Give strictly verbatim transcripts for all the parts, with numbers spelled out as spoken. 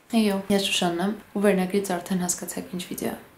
Այո, ես Շուշանն եմ ու վերնագրից արդեն հասկացաք ինչ վիդեո է։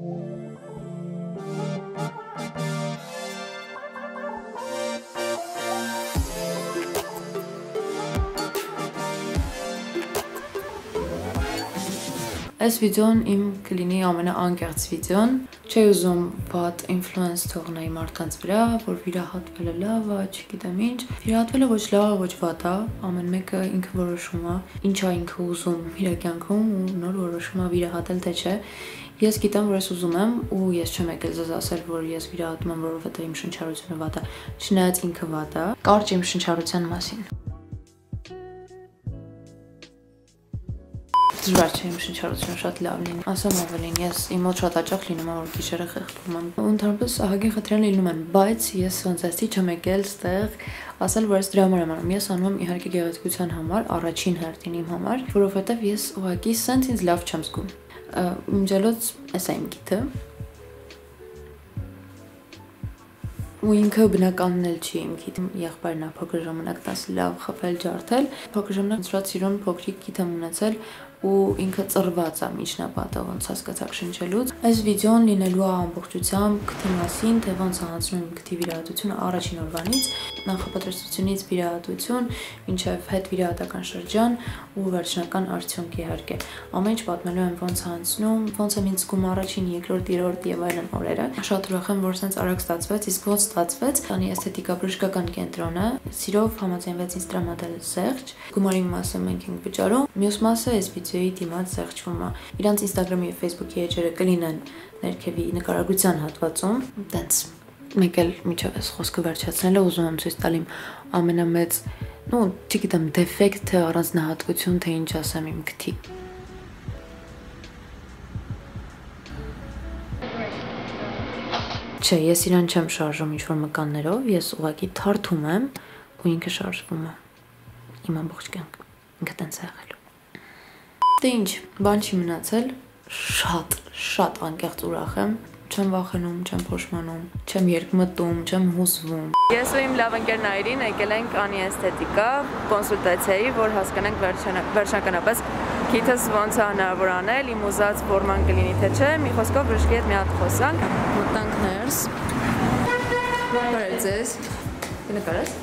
Այս վիդեոն իմ կլինի ամենաանկեղծ վիդեոն, չի ուզում բադ ինֆլուենս թողնեի մարդկանց վրա, որ վիրահատվելը լավ է, չգիտեմ ինչ, վիրահատվելը ոչ լավ է, ոչ վատ է, ամեն մեկը ինքը որոշում է, ինչ է ինքը ուզում իր կյանքում ու նոր որոշում է վիրահատել թե չէ։ Ես գիտեմ, որ ես ուզում եմ ու ես չեմ եկել ձեզ ասել, որ ես վիրահատում եմ, որովհետեւ իմ շնչառությունը վատ է, չնայած ինքը վատ է, կարճ իմ շնչառության մասին։ Դժվար չէ իմ շնչառությունը շատ լավ լինի, ասեմ ավելին, ես իմ մոտ շատ հաճախ լինում է, որ գիշերը խեղդվում եմ, ու ընդհանրապես ահագին խնդիրներ լինում են, բայց ես ոնց էսի չեմ եկել ստեղ ասել, որ ես դրա համար եմ անում, ես անում եմ իհարկե գեղեցկության համար, առաջին հերթին իմ համար, որովհետև ես ուղղակի սենց ինձ լավ չեմ զգում, իմջելոց էս է իմ գիթը, ու ինքը բնականն էլ չի իմ գիտ, եղբայրն է փոքր ժամանակ տաս լավ խփել ջարդել, փոքր ժամանակ շատ սիրուն փոքրիկ գիտ եմ ունեցել ու ինքը ծռված է միջնապատը, ոնց հասկացաք շնչելուց։ Այս վիդեոն լինելու է ամբողջությամբ քթի մասին, թե ոնց է անցնում իմ քթի վիրահատությունը առաջին օրվանից, նախապատրաստությունից վիրահատություն, մինչև հետ վիրահատական շրջան ու վերջնական արդյունք իհարկե։ Ամեն ինչ պատմելու եմ ոնց է անցնում, ոնց եմ ինձ զգում առաջին, երկրորդ, երրորդ եւ այլն օրերը։ Շատ ուրախ եմ, որ սենց արագ ստացվեց, իսկ ոնց ստացվեց, քանի էսթետիկա բժշկական կենտրոնը սիրով համաձայնվեց ինձ տրամադրել զեղչ։ Գումարի մասը մենք ենք վճարում, մյուս մասը այս վիդեոյի դիմաց զեղչվում է։ Իրանց Instagram-ի եւ Facebook-ի էջերը կլինեն ներքևի նկարագրության հատվածում, տենց մեկ էլ միջով այս խոսքը վերջացնելը ուզում եմ ցույց տալ իմ ամենամեծ, ну, չգիտեմ, դեֆեկտ թե առանձնահատկություն, թե ինչ ասեմ իմ քթի։ Չէ, ես իրան չեմ շարժում ինչ-որ մկաններով, ես ուղղակի թարթում եմ ու ինքը շարժվում է։ Իմ ամբողջ կյանքը, ինքը տենց է եղել։ Դե ինչ, բան չի մնացել, շատ, շատ անկեղծ ուրախ եմ, չեմ վախենում, չեմ փոշմանում, չեմ երկմտում, չեմ հուզվում։ Ես ու իմ լավ ընկեր Նայիրին եկել ենք Անի էսթետիկա կոնսուլտացիայի, որ հասկանանք վերջնականապես քիթս ոնց է հնարավոր անել, իմ ուզած ֆորման կլինի թե չէ, մի խոսքով բժշկի հետ մի հատ խոսանք, մտանք ներս։ Բարև ձեզ։ Կնկարես։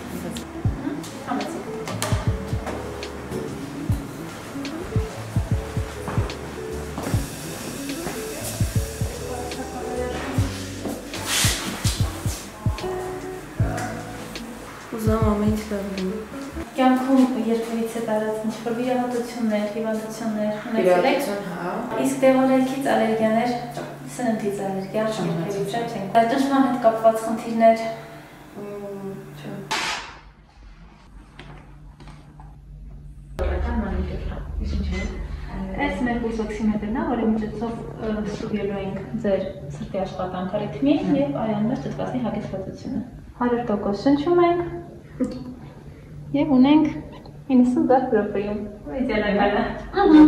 Ուզում ամեն ինչ լավ լինի։ Կյանքում երբևիցե տարած ինչ-որ վիրահատություններ, հիվանդություններ ունեցել եք։ հա։ Իսկ դեղորայքից ալերգիաներ, սննդից ալերգիա, երբևիցե չենք։ Ճնշման հետ կապված խնդիրներ։ Չէ։ Այս մեր պուլսօքսիմետրն է, որի միջոցով ստուգելու ենք ձեր սրտի աշխատանքի ռիթմին եւ արյուններ ծծկացնի հագեցվածությունը։ հարյուր տոկոս շնչում ենք եւ ունենք իննսուն դար պրոպրիում։ Իդեալական է։ Ահա։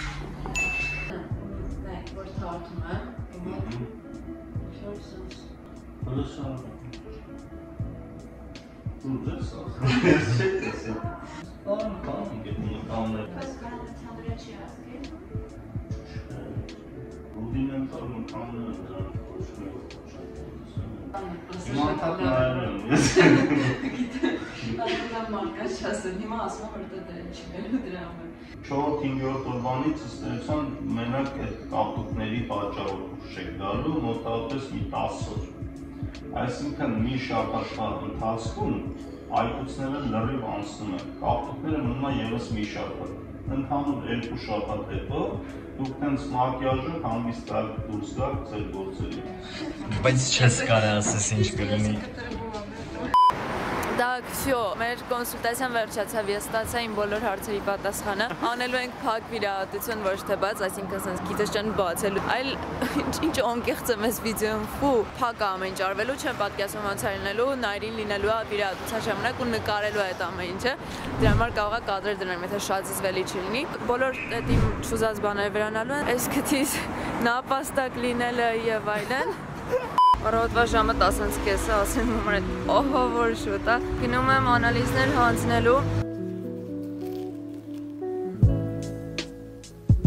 Նայեք, որ թարթում եմ։ Շորսս։ Хорошо. Ну, да, все. Он там, где-то там. Rudimenter mıkanlı Mantat չորրորդ հինգերորդ օրվանից ըստերության մենակ այդ կապտուկների պատճառով դուրս եք գալու մոտավորապես մի տասը օր։ Այսինքն մի շաբաթվա ընթացքում այտուցները լրիվ անցնում են, կապտուկները մնում է ևս մի շաբաթ։ Ընդհանուր երկու շաբաթ հետո դուք տենց մակիաժը հանգստակ դուրս գաք ձեր գործերի։ Բայց չես կարող ասես ինչ կլինի։ Так, всё, մեր կոնսուլտացիան վերջացավ, ես ստացա իմ բոլոր հարցերի պատասխանը։ Անելու ենք փակ վիրահատություն, ոչ թե բաց, այսինքն sense գիտես չեն բացելու։ Այլ ինչ անկեղծ եմ այս վիդեոյում, ֆու, փակ ամեն ինչ արվելու չեմ պատկասում ոնց է լինելու, Նայիրին լինելու է վիրահատության ժամանակ ու նկարելու այդ ամեն ինչը։ Դրա համար կարող է կադրեր դրանք, եթե շատ զզվելի չլինի։ Բոլոր այդ իմ չուզած բաները վերանալու են, այս քթից նապաստակ լինելը եւ այլն։ Առավոտվա ժամը տասնից կեսը ասեմ համար այդ օհո որ շուտ է։ Գնում եմ անալիզներ հանձնելու։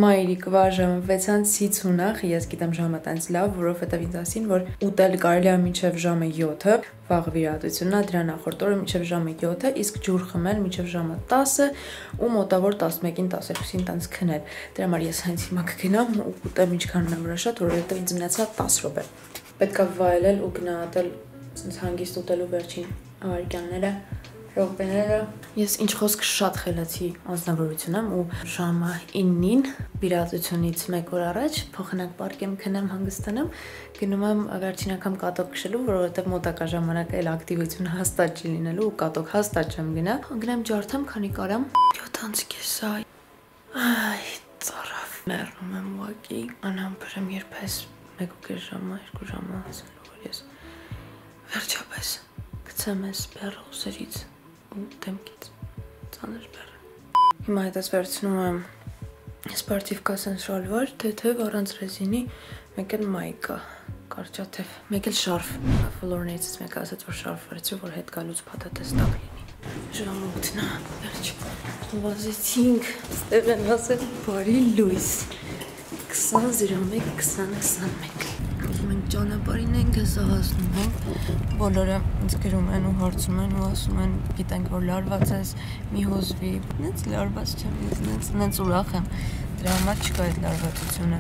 Մայրիկվա ժամը վեցից հինգ ես գիտեմ ժամը տենց լավ, որովհետև ինձ ասին, որ ուտել կարելի է մինչև ժամը յոթը, վաղ վիրահատությունն է, դրա նախորդ օրը մինչև ժամը յոթը, իսկ ջուր խմել մինչև ժամը տասը ու մոտավոր տասնմեկին տասներկուսին տենց քնել։ Դրա համար ես հենց հիմա կգնամ ու ուտեմ ինչքան հնարավոր շատ, որովհետև ինձ մնացավ տասը րոպե։ Պետք է վայելել ու գնահատել ցենց հանգիստ ուտելու վերջին ավարտյանները, րոպեները։ Ես ինչ խոսք շատ խելացի անձնավորություն եմ ու ժամը իննին վիրահատությունից մեկ օր առաջ փոխանակ պարկեմ քնեմ հանգստանամ, գնում եմ վերջին անգամ կատոկ քշելու, որովհետև մոտակա ժամանակը էլ ակտիվություն հաստատ չի լինելու ու կատոկ հաստատ չեմ գնա։ Գնամ ջարդեմ, քանի կարամ յոթ կեսա։ Այ ծարավ։ Մեռնում եմ ուղղակի, անհամբերեմ երբես մեկ ու կես ժամը, երկու ժամը ասելու որ ես վերջապես գցեմ ես բեռը ուսերից ու դեմքից ծանր բեռը։ Հիմա հետս վերցնում եմ սպորտիվ շալվար, թեթև առանց ռեզինի, մեկ էլ մայկա, կարճաթև, մեկ էլ շարֆ։ Ֆլորներից մեկ ասաց, որ շարֆ վերցրու, որ հետ գալուց փաթաթը ստապ լինի։ Ժամը ութն է, վերջ, վազեցինք, ստեղ են ասել բարի լույս, քսան զիրո մեկ քսան քսանմեկ։ Մենք ճանապարհին ենք հեսա հասնում, բոլորը ինձ գրում են ու հարցում են ու ասում են, գիտենք որ լարված ես, մի հոզվի, նենց լարված չեմ, նենց նենց ուրախ եմ, դրա համար չկա այդ լարվածությունը։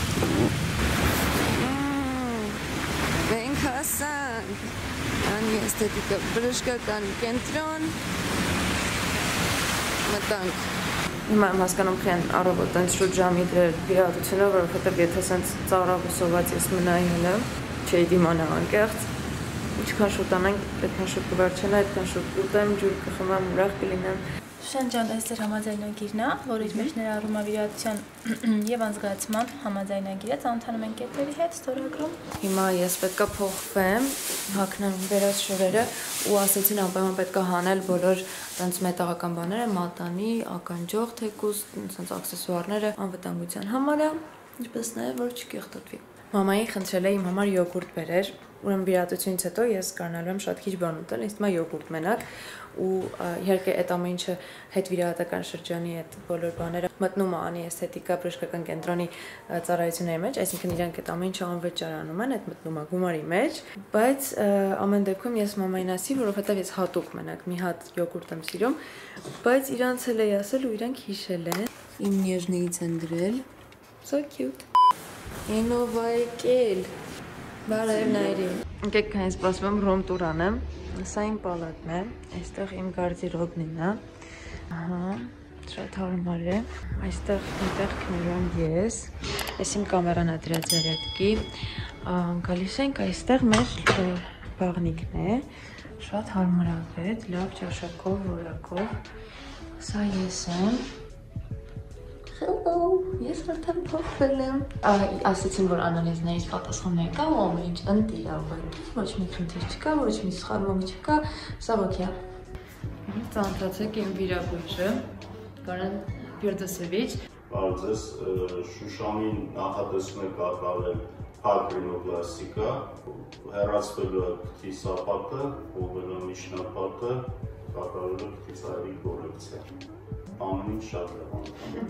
Մենք հասանք, անի էսթետիկա բժշկական կենտրոն, մտանք։ Հիմա եմ հասկանում խեն առավոտ տենց շուտ ժամի դրել վիրահատությունը, որովհետև եթե սենց ծառավ ու սոված ես մնայի հելը, չէի դիմանա անկեղծ, ինչքան շուտ անենք, այդքան շուտ կվերջանա, այդքան շուտ ուտեմ, ջուր կխմեմ, ուրախ կլինեմ։ Շանջան, այս ձեր համաձայնագիրն է, որ իր մեջ ներառում է վիրահատության եւ անզգացման համաձայնագիրը, ծանոթանում են կետերի հետ ստորագրում։ Հիմա ես պետքա փոխվեմ, հագնեմ վերած շորերը ու ասեցին անպայման պետքա հանել բոլոր տենց մետաղական բաները, մատանի, ականջող թեկուզ, տենց աքսեսուարները անվտանգության համար է, ինչպես նաեւ որ չկեղտոտվի։ Մամային խնդրել է իմ համար յոգուրտ բերեր, ուրեմն վիրահատությունից հետո ես կարողանալու եմ շատ քիչ բան ուտել, ինձ թվում է յոգուրտ մենակ ու իհարկե այդ ամեն ինչը հետ վիրահատական շրջանի այդ բոլոր բաները մտնում է անի էսթետիկա բժշկական կենտրոնի ծառայությունների մեջ, այսինքն իրանք այդ ամեն ինչը անվճարանում են, այդ մտնում է գումարի մեջ, բայց ամեն դեպքում ես մամային ասի, որովհետև ես հատուկ մենակ մի հատ յոգուրտ եմ սիրում, բայց իրանց էլ էի ասել ու իրանք հիշել են, իմ նեժներից են դրել, so cute, ինովայկել, բարև նայրի, ընկեք կայն սպասում եմ ռոմ տուր անեմ, սա իմ պալատն է, այստեղ իմ գարդիրոբն է, ահա, շատ հարմար է, այստեղ ինտեղ քնիրում ես, ես իմ կամերան է դրա ձերետքի, գալիս ենք այստեղ մեր բաղնիկն է, շատ հարմարավետ, լավ ճաշակով, որակով, սա ես եմ, Hello, ես արդեն փոխվել եմ։ Ասեցին, որ անալիզներից պատասխաններ կա ու ամեն ինչ ընտիր է ուղղակի, ոչ մի խնդիր չկա, ոչ մի սխալմում չկա, սա ոքյա։ Ծանոթացեք իմ վիրաբույժը, Կարեն Ֆիրդոսևիչ։ Բարձես Շուշանին նախատեսում է կատարել փակ ռինոպլաստիկա, հեռացվելու է քթի սապատը, ուղղելու միջնապատը, կատարելու քթի ծայրի կորեկցիա։ Ամեն ինչ շատ է։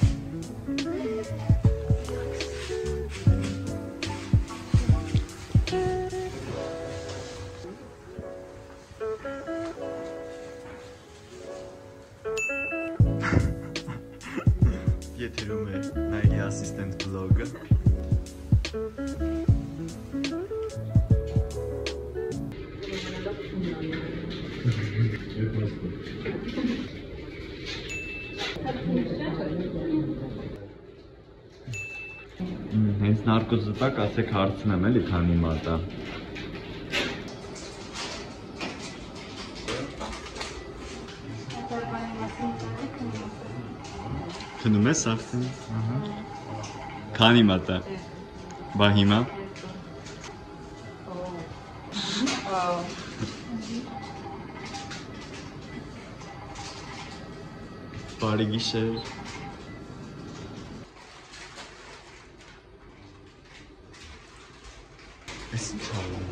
Եթերում է Նայլի ասիստենտ վլոգը։ Հենց նարկոզը տակ ասեք հարցնեմ էլի քանի մատա։ Քնում ես արդեն։ Քանի մատա։ Բա հիմա։ Բարի գիշեր։ Ես չալում։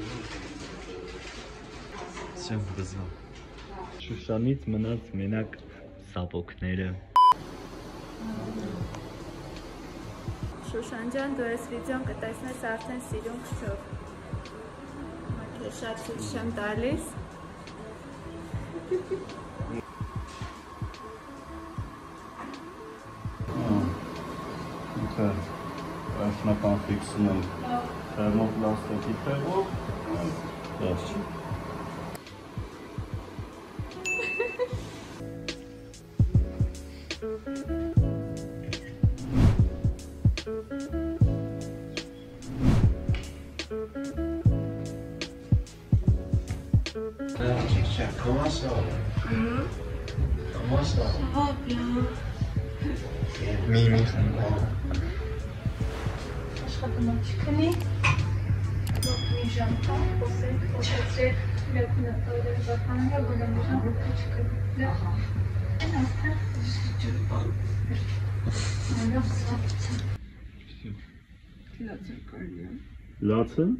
Չեմ բզվում։ Շուշանից մնաց մենակ սապոկները։ Շուշան ջան, դու այս վիդեոն կտեսնես արդեն սիրուն քչով։ Մակեր շատ ցույց չեմ տալիս։ Ինքը առաջնական ֆիքսն են թերմոպլաստիկի թևով, դες չի։ Comment ça? Comment ça? Ça va bien. Mimi, Աշխատանք չքնի։ Ոչ մի ժամ կա, խոսենք, խոսեցեք, լեքնը օրեր բախանյա, գոնե մի ժամ ոչ չքնի։ Այն աստեղ։ Լացը։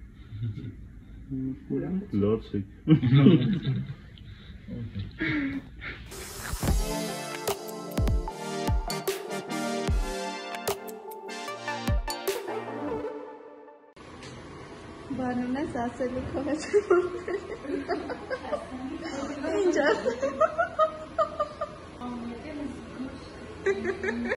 Լացը։ Բանուն ես ասելու քո հետ։ Ինչ ասել։